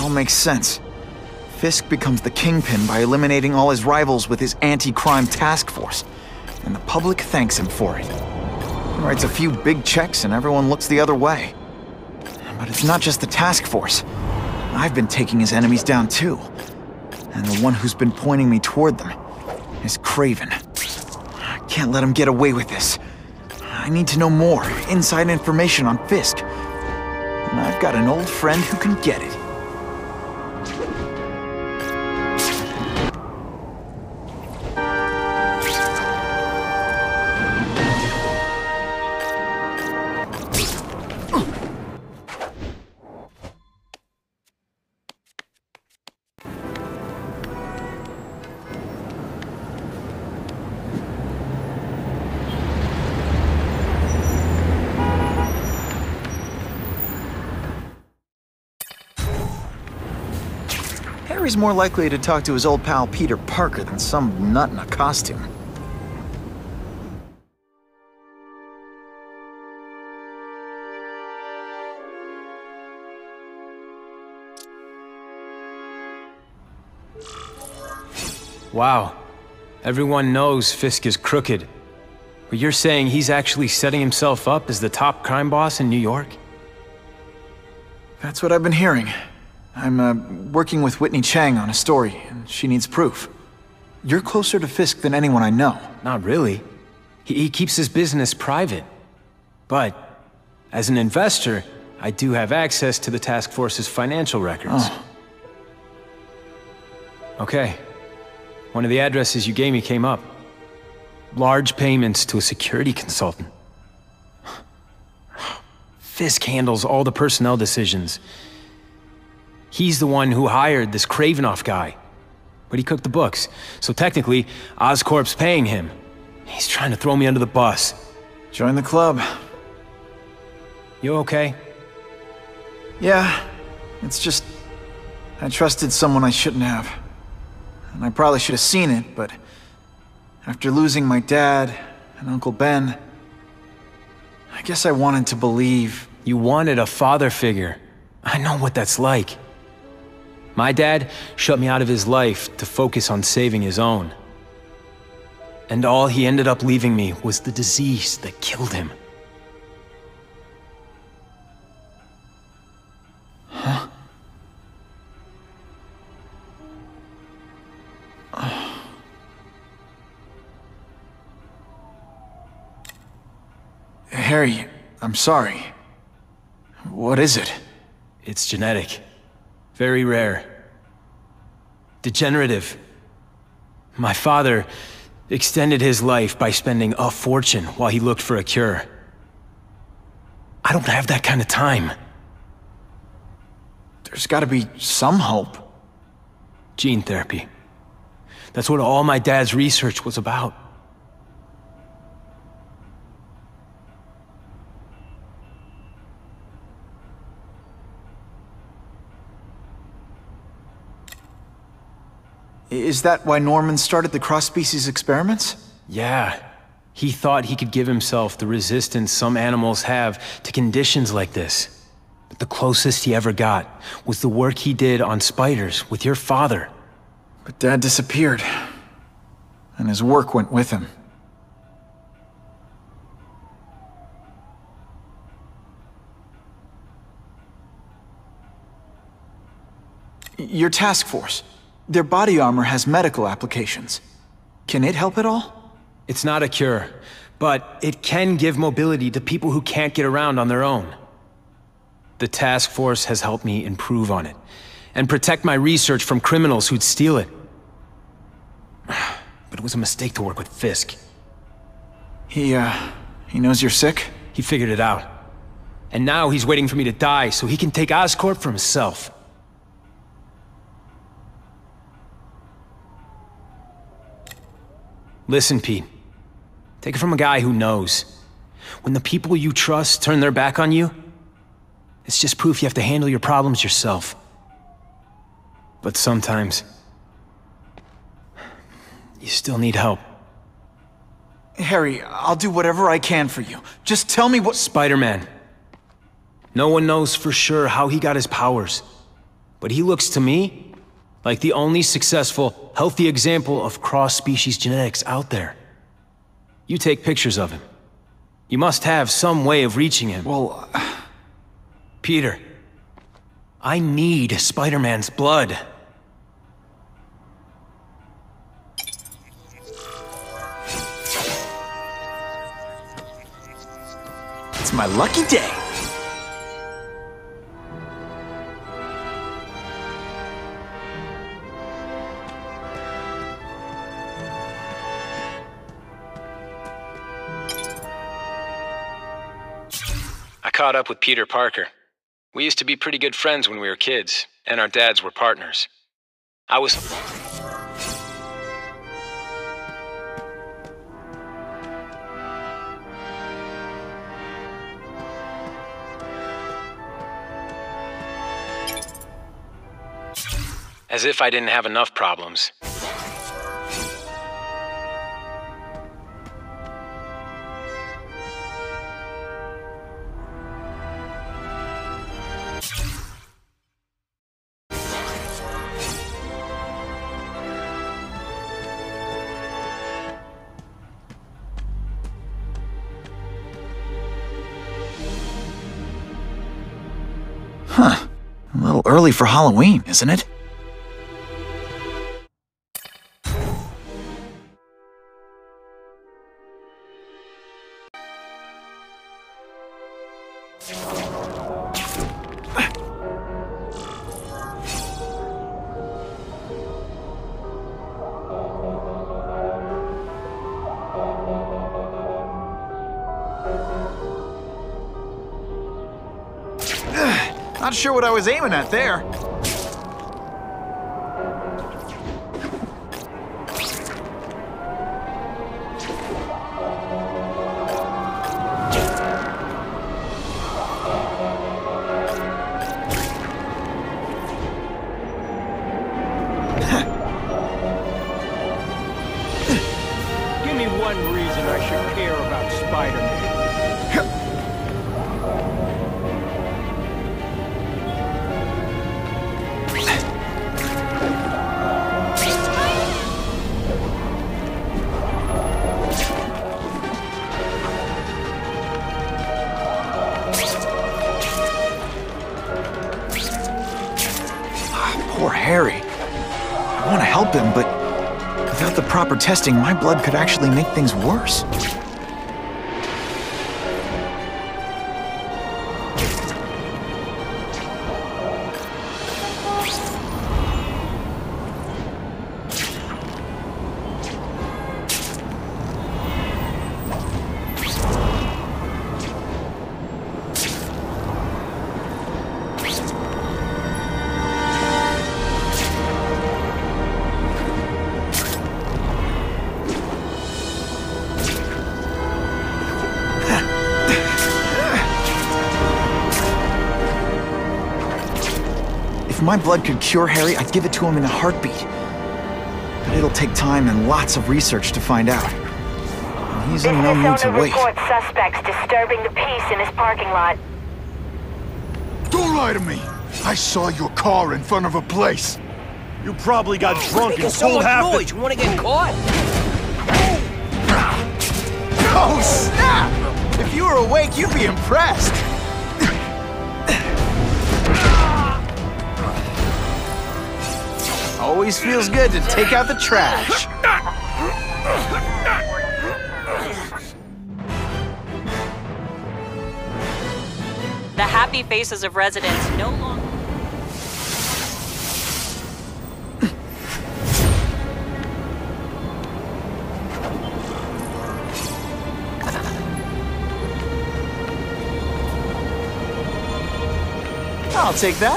all makes sense. Fisk becomes the Kingpin by eliminating all his rivals with his anti-crime task force, and the public thanks him for it. He writes a few big checks and everyone looks the other way. But it's not just the task force. I've been taking his enemies down too. And the one who's been pointing me toward them is Craven. I can't let him get away with this. I need to know more, inside information on Fisk. And I've got an old friend who can get it. Harry's more likely to talk to his old pal Peter Parker than some nut in a costume. Wow. Everyone knows Fisk is crooked. But you're saying he's actually setting himself up as the top crime boss in New York? That's what I've been hearing. I'm working with Whitney Chang on a story, and she needs proof. You're closer to Fisk than anyone I know. Not really. He keeps his business private. But, as an investor, I do have access to the task force's financial records. Oh. Okay. One of the addresses you gave me came up. Large payments to a security consultant. Fisk handles all the personnel decisions. He's the one who hired this Kravinoff guy. But he cooked the books, so technically, Oscorp's paying him. He's trying to throw me under the bus. Join the club. You okay? Yeah, it's just... I trusted someone I shouldn't have. And I probably should have seen it, but... after losing my dad and Uncle Ben... I guess I wanted to believe... You wanted a father figure. I know what that's like. My dad shut me out of his life to focus on saving his own. And all he ended up leaving me was the disease that killed him. Huh? Harry, I'm sorry. What is it? It's genetic. Very rare. Degenerative. My father extended his life by spending a fortune while he looked for a cure. I don't have that kind of time. There's gotta be some hope. Gene therapy. That's what all my dad's research was about. Is that why Norman started the cross-species experiments? Yeah. He thought he could give himself the resistance some animals have to conditions like this. But the closest he ever got was the work he did on spiders with your father. But Dad disappeared. And his work went with him. Your task force. Their body armor has medical applications. Can it help at all? It's not a cure, but it can give mobility to people who can't get around on their own. The task force has helped me improve on it, and protect my research from criminals who'd steal it. But it was a mistake to work with Fisk. He knows you're sick? He figured it out. And now he's waiting for me to die so he can take Oscorp for himself. Listen, Pete. Take it from a guy who knows. When the people you trust turn their back on you, it's just proof you have to handle your problems yourself. But sometimes, you still need help. Harry, I'll do whatever I can for you. Just tell me what— Spider-Man. No one knows for sure how he got his powers. but he looks to me like the only successful, healthy example of cross-species genetics out there. You take pictures of him. You must have some way of reaching him. Well... Peter, I need Spider-Man's blood. It's my lucky day. I caught up with Peter Parker. We used to be pretty good friends when we were kids, and our dads were partners. I was... As if I didn't have enough problems. Huh. A little early for Halloween, isn't it? Not sure what I was aiming at there. Give me one reason I should care about Spider-Man. Poor Harry. I want to help him, but without the proper testing, my blood could actually make things worse. If my blood could cure Harry, I'd give it to him in a heartbeat. But it'll take time and lots of research to find out. And he's in no mood to wait. Reports suspects disturbing the peace in his parking lot. Don't lie to me! I saw your car in front of a place. You probably got drunk and pulled half the... You wanna get caught? Oh, snap! If you were awake, you'd be impressed. Always feels good to take out the trash. The happy faces of residents no longer... I'll take that.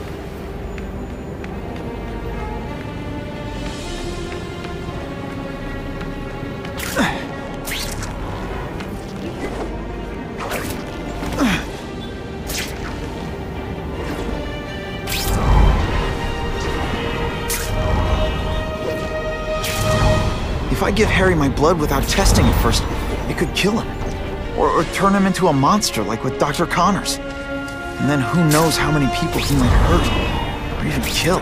If I give Harry my blood without testing it first, it could kill him. Or turn him into a monster like with Dr. Connors. And then who knows how many people he might hurt. Or even kill.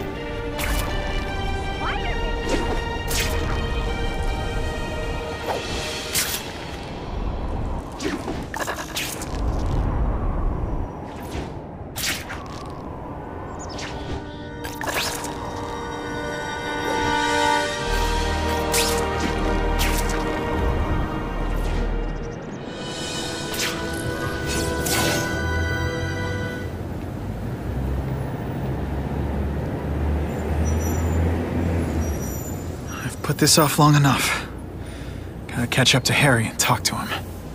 Put this off long enough. Gotta catch up to Harry and talk to him.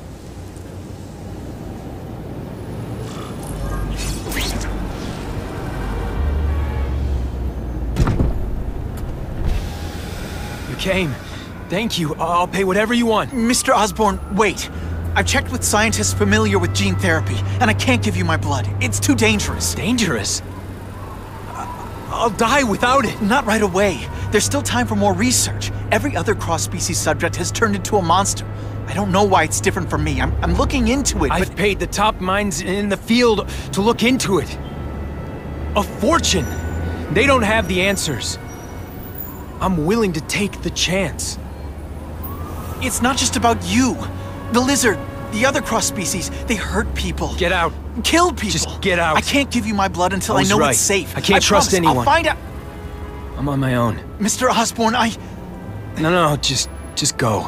You came. Thank you. I'll pay whatever you want. Mr. Osborn, wait. I've checked with scientists familiar with gene therapy, and I can't give you my blood. It's too dangerous. Dangerous? I'll die without it. Not right away. There's still time for more research. Every other cross-species subject has turned into a monster. I don't know why it's different from me. I'm looking into it, I've paid the top minds in the field to look into it. A fortune. They don't have the answers. I'm willing to take the chance. It's not just about you. The lizard, the other cross-species, they hurt people. Get out. Kill people. Just get out. I can't give you my blood until I know it's safe. I can't trust promise. anyone. I'll find out. I'm on my own. Mr. Osborn, No, just go.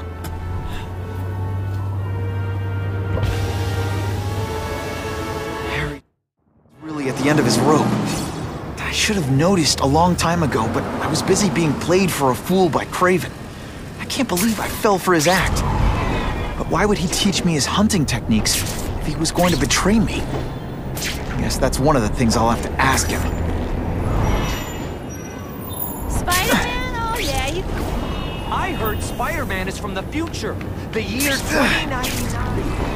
Harry really at the end of his rope. I should have noticed a long time ago, but I was busy being played for a fool by Craven. I can't believe I fell for his act. But why would he teach me his hunting techniques if he was going to betray me? I guess that's one of the things I'll have to ask him. Spider-Man? Oh yeah, I heard Spider-Man is from the future. The year 2099.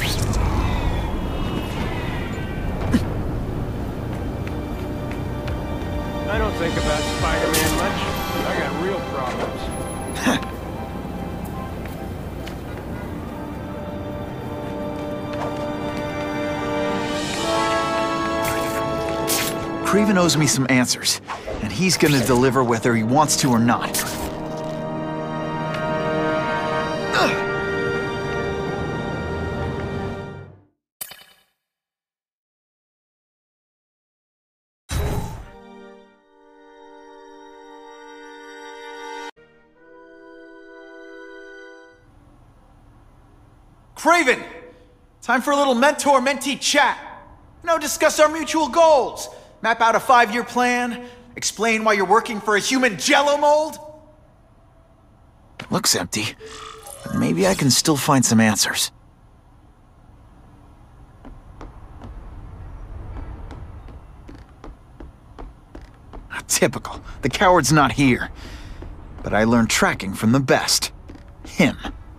I don't think about Spider-Man much. I got real problems. Craven owes me some answers, and he's gonna deliver whether he wants to or not. Craven! Time for a little mentor-mentee chat. Discuss our mutual goals. Map out a 5-year plan. Explain why you're working for a human jello mold. Looks empty, but maybe I can still find some answers. Typical. The coward's not here. But I learned tracking from the best. Him.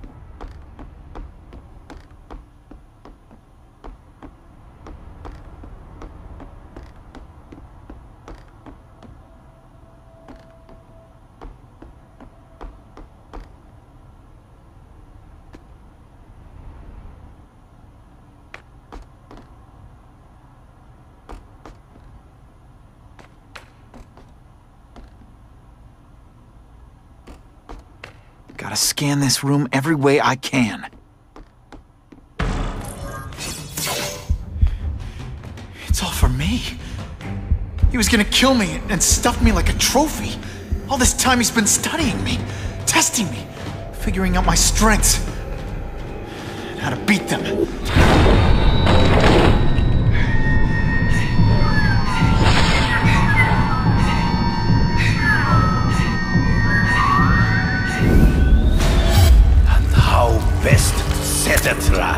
Gotta scan this room every way I can. It's all for me. He was gonna kill me and stuff me like a trophy. All this time he's been studying me, testing me, figuring out my strengths, and how to beat them. Best set a trap.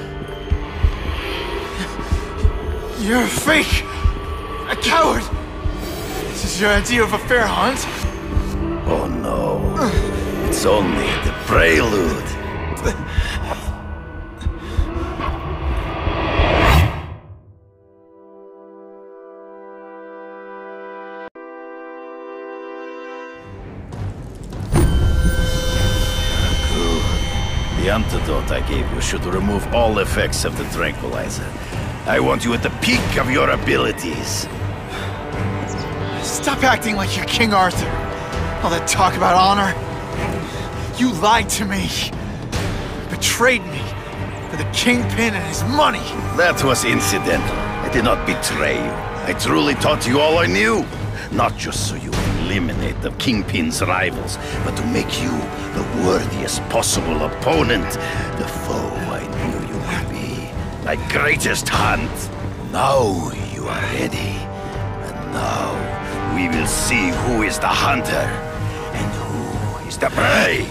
You're a fake! A coward! This is your idea of a fair hunt? Oh no. It's only the prelude. The antidote I gave you should remove all effects of the tranquilizer. I want you at the peak of your abilities. Stop acting like you're King Arthur. All that talk about honor. You lied to me. You betrayed me for the Kingpin and his money. That was incidental. I did not betray you. I truly taught you all I knew. Not just so you eliminate the Kingpin's rivals, but to make you the worthiest possible opponent. The foe I knew you would be. My greatest hunt. Now you are ready. And now we will see who is the hunter and who is the prey.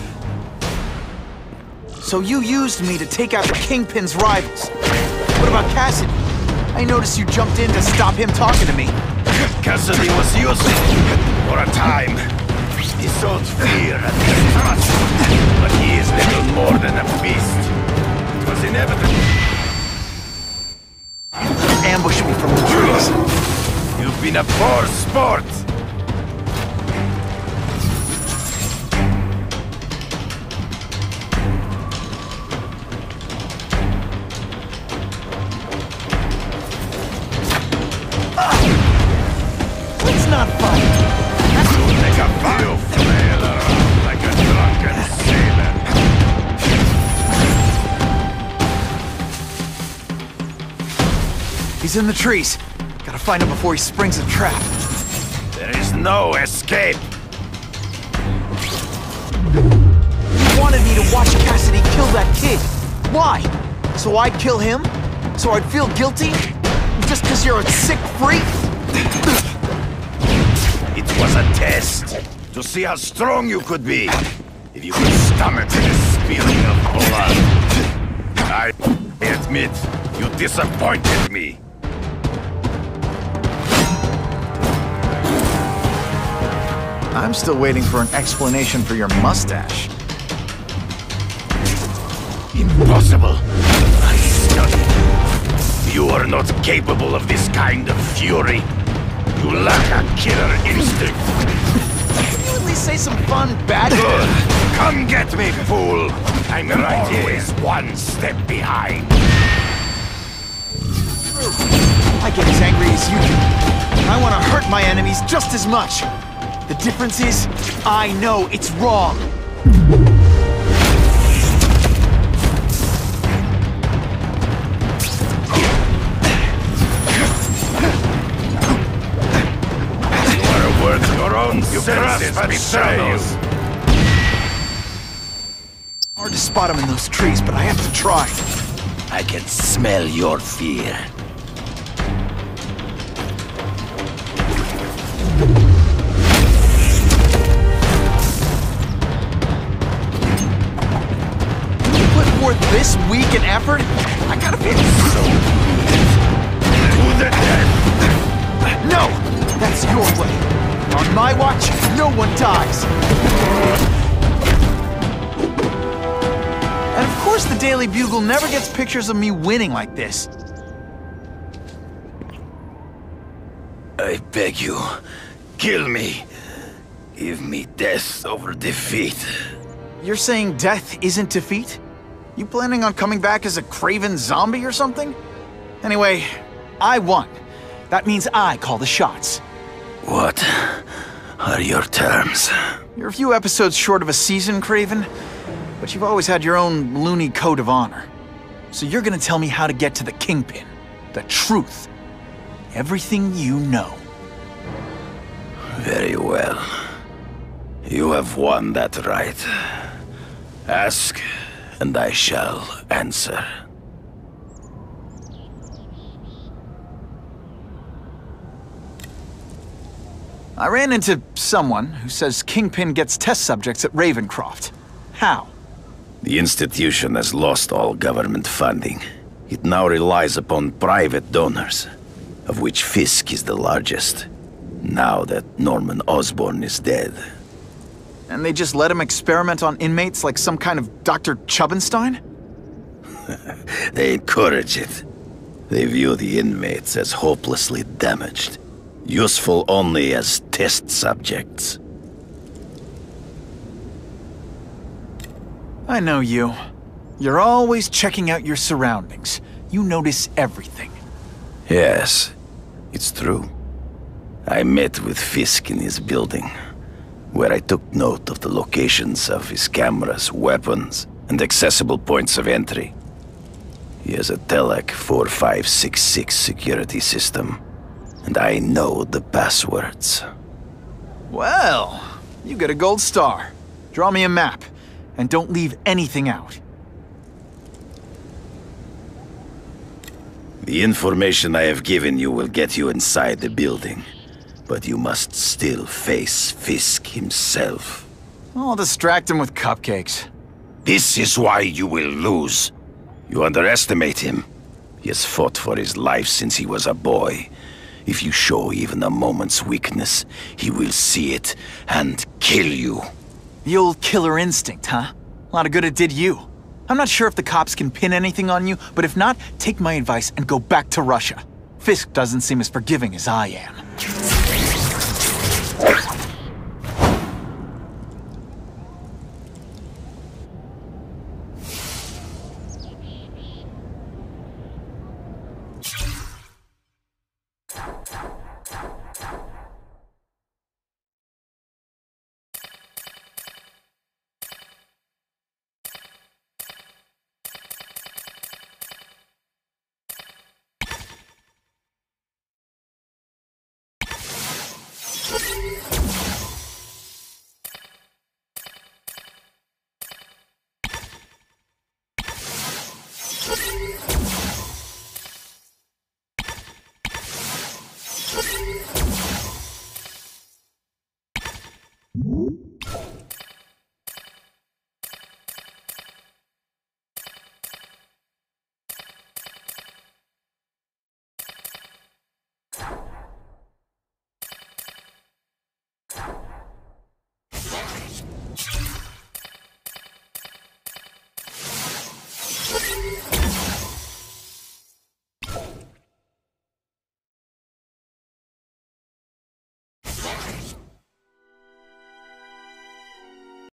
So you used me to take out the Kingpin's rivals. What about Kasady? I noticed you jumped in to stop him talking to me. Kasady was useless for a time. He sowed fear and mistrust, but he is little more than a beast. It was inevitable. Ambush me from the trees. You've been a poor sport. It's not fun. You make a vile flail around like a drunken sailor. He's in the trees. Gotta find him before he springs a trap. There is no escape. You wanted me to watch Kasady kill that kid. Why? So I'd kill him? So I'd feel guilty? Just because you're a sick freak? It was a test to see how strong you could be. If you could stomach the spilling of blood. I admit, you disappointed me. I'm still waiting for an explanation for your mustache. Impossible. I studied. You are not capable of this kind of fury. You lack a killer instinct. Can you at least say some fun bad? Good. Come get me, fool. I'm always one step behind. I get as angry as you do. I want to hurt my enemies just as much. The difference is, I know it's wrong. You are worth your own senses betray you. Hard to spot him in those trees, but I have to try. I can smell your fear. This week in effort? I gotta be So to the death. No! That's your way. On my watch, no one dies. And of course the Daily Bugle never gets pictures of me winning like this. I beg you, kill me. Give me death over defeat. You're saying death isn't defeat? You planning on coming back as a craven zombie or something? Anyway, I won. That means I call the shots. What are your terms? You're a few episodes short of a season, Craven, but you've always had your own loony code of honor. So you're gonna tell me how to get to the Kingpin. The truth. Everything you know. Very well. You have won that right. Ask, and I shall answer. I ran into someone who says Kingpin gets test subjects at Ravencroft. How? The institution has lost all government funding. It now relies upon private donors, of which Fisk is the largest, now that Norman Osborn is dead. And they just let him experiment on inmates like some kind of Dr. Chubbenstein? They encourage it. They view the inmates as hopelessly damaged, useful only as test subjects. I know you. You're always checking out your surroundings. You notice everything. Yes, it's true. I met with Fisk in his building, where I took note of the locations of his cameras, weapons, and accessible points of entry. He has a Telec 4566 security system, and I know the passwords. Well, you get a gold star. Draw me a map, and don't leave anything out. The information I have given you will get you inside the building, but you must still face Fisk himself. I'll distract him with cupcakes. This is why you will lose. You underestimate him. He has fought for his life since he was a boy. If you show even a moment's weakness, he will see it and kill you. The old killer instinct, huh? A lot of good it did you. I'm not sure if the cops can pin anything on you, but if not, take my advice and go back to Russia. Fisk doesn't seem as forgiving as I am.